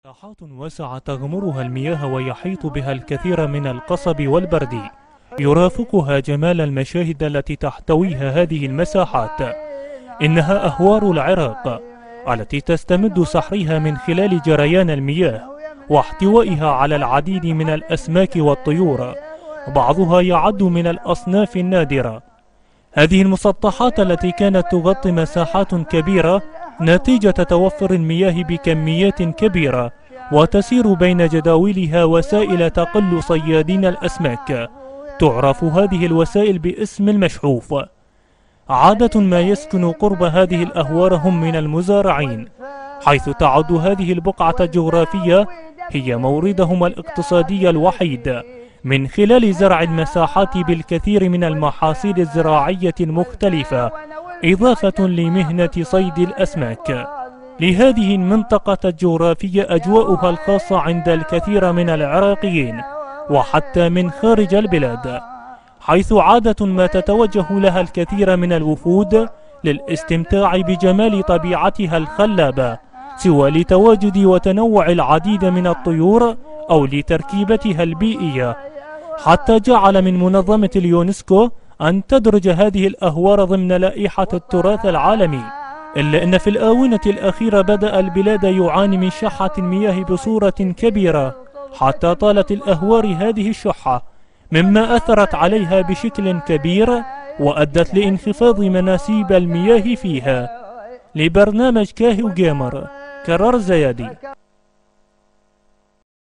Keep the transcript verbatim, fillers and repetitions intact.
مساحات واسعة تغمرها المياه ويحيط بها الكثير من القصب والبرد، يرافقها جمال المشاهد التي تحتويها هذه المساحات. إنها أهوار العراق التي تستمد سحرها من خلال جريان المياه واحتوائها على العديد من الأسماك والطيور، بعضها يعد من الأصناف النادرة. هذه المسطحات التي كانت تغطي مساحات كبيرة نتيجة توفر المياه بكميات كبيرة، وتسير بين جداولها وسائل تقل صيادين الأسماك. تعرف هذه الوسائل باسم المشحوف. عادة ما يسكن قرب هذه الأهوار هم من المزارعين، حيث تعد هذه البقعة الجغرافية هي موردهم الاقتصادي الوحيد من خلال زرع المساحات بالكثير من المحاصيل الزراعية المختلفة، إضافة لمهنة صيد الأسماك. لهذه المنطقة الجغرافية أجواؤها الخاصة عند الكثير من العراقيين وحتى من خارج البلاد، حيث عادة ما تتوجه لها الكثير من الوفود للاستمتاع بجمال طبيعتها الخلابة، سوى لتواجد وتنوع العديد من الطيور أو لتركيبتها البيئية، حتى جعل من منظمة اليونسكو أن تدرج هذه الأهوار ضمن لائحة التراث العالمي. إلا أن في الآونة الأخيرة بدأ البلاد يعاني من شحة المياه بصورة كبيرة، حتى طالت الأهوار هذه الشحة، مما أثرت عليها بشكل كبير وأدت لانخفاض مناسيب المياه فيها. لبرنامج كاهو جيمر، كرار زيادي.